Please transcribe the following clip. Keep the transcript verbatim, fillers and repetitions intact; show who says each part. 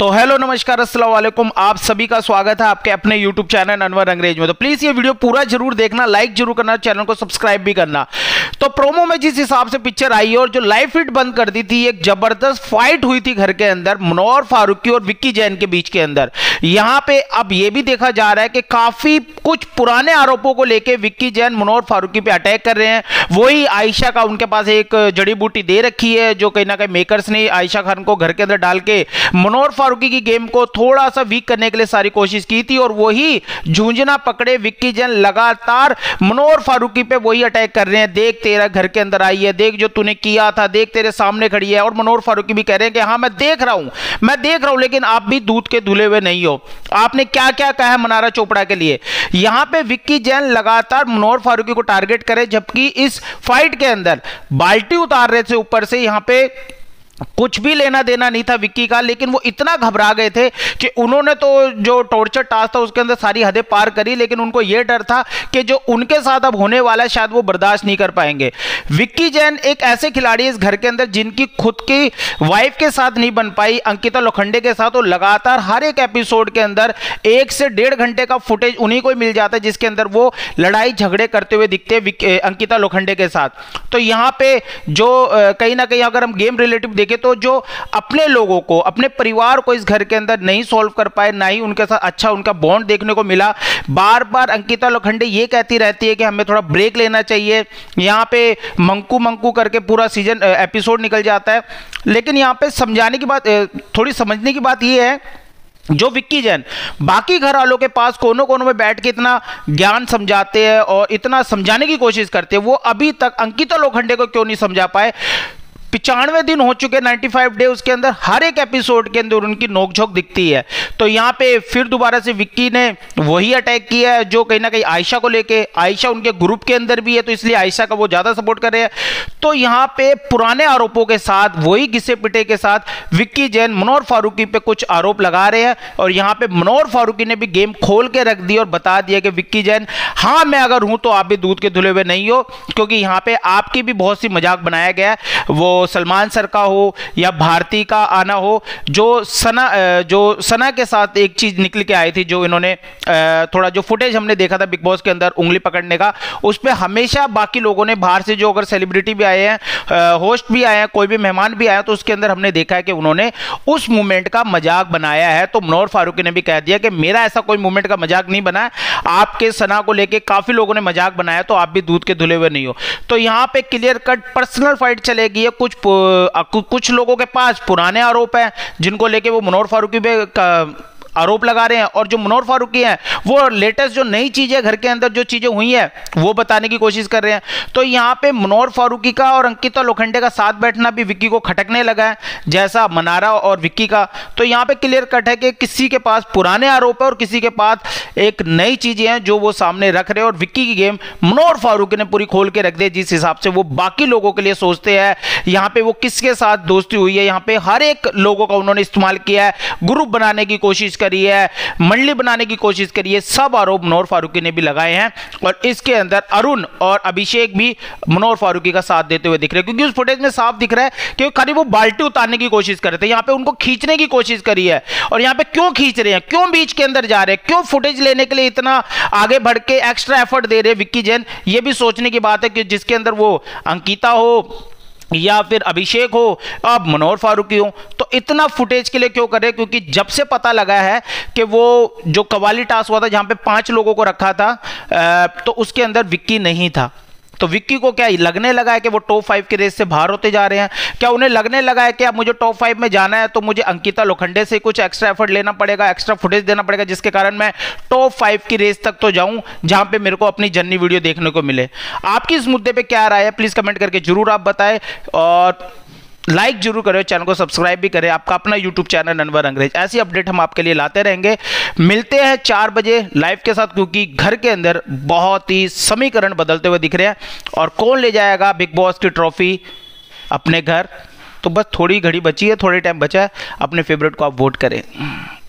Speaker 1: तो हेलो नमस्कार अस्सलाम वालेकुम, आप सभी का स्वागत है आपके अपने यूट्यूब चैनल अनवर अंग्रेज में। तो प्लीज ये वीडियो पूरा जरूर देखना, लाइक जरूर करना, चैनल को सब्सक्राइब भी करना। तो प्रोमो में जिस हिसाब से पिक्चर आई और जो लाइव फीड बंद कर दी थी, एक जबरदस्त फाइट हुई थी घर के अंदर मुनव्वर फारूकी और विक्की जैन के बीच के अंदर। यहां पे अब ये भी देखा जा रहा है कि काफी कुछ पुराने आरोपों को लेकर विक्की जैन मुनव्वर फारूकी पे अटैक कर रहे हैं। वही आयशा का उनके पास एक जड़ी बूटी दे रखी है जो कहीं ना कहीं मेकर्स ने आयशा खान को घर के अंदर डाल के मुनव्वर फारूकी की गेम को थोड़ा सा वीक करने के लिए सारी कोशिश की थी, और वही झुंझुना पकड़े विक्की जैन लगातार मुनव्वर फारूकी पे वही अटैक कर रहे हैं। देख तेरा घर के अंदर आई है, देख जो तूने किया था, देख तेरे सामने खड़ी है। और मुनव्वर फारूकी भी कह रहे हैं कि हाँ मैं देख रहा हूं, मैं देख रहा हूं, लेकिन आप भी दूध के धुले हुए नहीं हो। आपने क्या क्या कहा है मनारा चोपड़ा के लिए। यहां पे विक्की जैन लगातार मुनव्वर फारूकी को टारगेट करे, जबकि इस फाइट के अंदर बाल्टी उतार रहे थे ऊपर से। यहां पे कुछ भी लेना देना नहीं था विक्की का, लेकिन वो इतना घबरा गए थे कि उन्होंने तो जो टॉर्चर टास्क था उसके अंदर सारी हदें पार करी, लेकिन उनको यह डर था कि जो उनके साथ अब होने वाला है शायद वो बर्दाश्त नहीं कर पाएंगे। विक्की जैन एक ऐसे खिलाड़ी इस घर के अंदर जिनकी खुद की वाइफ के साथ नहीं बन पाई, अंकिता लोखंडे के साथ, और लगातार हर एक एपिसोड के अंदर एक से डेढ़ घंटे का फुटेज उन्हीं को मिल जाता है जिसके अंदर वो लड़ाई झगड़े करते हुए दिखते हैं अंकिता लोखंडे के साथ। तो यहां पे जो कहीं ना कहीं अगर हम गेम रिलेटिव देखें तो जो अपने लोगों को, अपने परिवार को इस घर के अंदर नहीं सॉल्व कर पाए, ना ही उनके साथ अच्छा उनका बॉन्ड देखने को मिला। बार बार अंकिता लोखंडे ये कहती रहती है कि हमें थोड़ा ब्रेक लेना चाहिए। यहां पे मंकू मंकू करके पूरा सीजन एपिसोड निकल जाता है। लेकिन यहां पे समझाने की बात, थोड़ी समझने की बात यह है, जो विक्की जैन बाकी घर वालों के पास कोनों कोनों में बैठ के इतना ज्ञान समझाते हैं और इतना समझाने की कोशिश करते हैं, वो अभी तक अंकिता लोखंडे को क्यों नहीं समझा पाए। पिचानवे दिन हो चुके, पचानवे डे, उसके अंदर हर एक एपिसोड के अंदर उनकी नोकझोंक दिखती है। तो यहां पे फिर दोबारा से विक्की ने वही अटैक किया है जो कहीं ना कहीं आयशा को लेके, आयशा उनके ग्रुप के अंदर भी है तो इसलिए आयशा का वो ज्यादा सपोर्ट कर रहे हैं। तो यहां पे पुराने आरोपों के साथ, वही घिसे पिटे के साथ विक्की जैन मुनव्वर फारूकी पे कुछ आरोप लगा रहे हैं, और यहां पे मुनव्वर फारूकी ने भी गेम खोल के रख दी और बता दिया कि विक्की जैन हाँ मैं अगर हूं तो आप भी दूध के धुले हुए नहीं हो, क्योंकि यहां पे आपकी भी बहुत सी मजाक बनाया गया। वो सलमान सर का हो या भारती का आना हो, जो सना जो सना के साथ एक चीज निकल के आई थी, जो इन्होंने थोड़ा जो फुटेज हमने देखा था बिग बॉस के अंदर उंगली पकड़ने का, उस पे हमेशा बाकी लोगों ने बाहर से जो अगर सेलिब्रिटी भी आए हैं, होस्ट भी आए हैं, कोई भी मेहमान भी आए हैं, तो उसके अंदर हमने देखा है कि उन्होंने उस मूवमेंट का मजाक बनाया है। तो मुनव्वर फारूकी ने भी कह दिया कि मेरा ऐसा कोई मूवमेंट का मजाक नहीं बना है, आपके सना को लेके काफी लोगों ने मजाक बनाया, तो आप भी दूध के धुले हुए नहीं हो। तो यहां पे क्लियर कट पर्सनल फाइट चलेगी। कुछ कुछ लोगों के पास पुराने आरोप हैं जिनको लेके वो मुनव्वर फारूकी पे आरोप लगा रहे हैं, और जो मुनव्वर फारूकी हैं वो लेटेस्ट जो नई चीजें घर के अंदर जो चीजें हुई हैं वो बताने की कोशिश कर रहे हैं। तो यहां पे मुनव्वर फारूकी का और अंकिता लोखंडे का साथ बैठना भी विक्की को खटकने लगा है, जैसा मनारा और विक्की का। तो यहां पे क्लियर कट है कि किसी के पास पुराने आरोप है और किसी के पास एक नई चीजें हैं जो वो सामने रख रहे हैं, और विक्की की गेम मुनव्वर फारूकी ने पूरी खोल के रख दी जिस हिसाब से वो बाकी लोगों के लिए सोचते हैं। यहां पे वो किसके साथ दोस्ती हुई है, यहां पे हर एक लोगों का उन्होंने इस्तेमाल किया है, ग्रुप बनाने की कोशिश करी है, मंडली बनाने की कोशिश करी है। सब आरोप मुनव्वर फारूकी ने भी लगाए हैं, और इसके अंदर अरुण और अभिषेक भी मुनव्वर फारूकी का साथ देते हुए दिख रहे हैं, क्योंकि उस फुटेज में साफ दिख रहा है कि खाली वो बाल्टी उतारने की कोशिश कर रहे थे, यहां पे उनको खींचने की कोशिश करी है। और यहां पे क्यों खींच रहे हैं, क्यों बीच के अंदर जा रहे हैं, क्यों फुटेज लेने के लिए इतना आगे बढ़ के एक्स्ट्रा एफर्ट दे रहे हैं विक्की जैन, ये भी सोचने की बात है कि जिसके अंदर वो अंकिता हो या फिर अभिषेक हो, अब मुनव्वर फारूकी हो, तो इतना फुटेज के लिए क्यों करे। क्योंकि जब से पता लगा है कि वो जो कवाली टास्क हुआ था जहां पे पांच लोगों को रखा था, तो उसके अंदर विक्की नहीं था, तो विक्की को क्या लगने लगा है कि वो टॉप फाइव की रेस से बाहर होते जा रहे हैं। क्या उन्हें लगने लगा है कि अब मुझे टॉप फाइव में जाना है तो मुझे अंकिता लोखंडे से कुछ एक्स्ट्रा एफर्ट लेना पड़ेगा, एक्स्ट्रा फुटेज देना पड़ेगा, जिसके कारण मैं टॉप फाइव की रेस तक तो जाऊं जहां पे मेरे को अपनी जर्नी वीडियो देखने को मिले। आपकी इस मुद्दे पे क्या राय है प्लीज कमेंट करके जरूर आप बताएं, और लाइक जरूर करें, चैनल को सब्सक्राइब भी करें। आपका अपना यूट्यूब चैनल अनवर अंग्रेज, ऐसी अपडेट हम आपके लिए लाते रहेंगे। मिलते हैं चार बजे लाइव के साथ, क्योंकि घर के अंदर बहुत ही समीकरण बदलते हुए दिख रहे हैं, और कौन ले जाएगा बिग बॉस की ट्रॉफी अपने घर। तो बस थोड़ी घड़ी बची है, थोड़ी टाइम बचा है, अपने फेवरेट को आप वोट करें।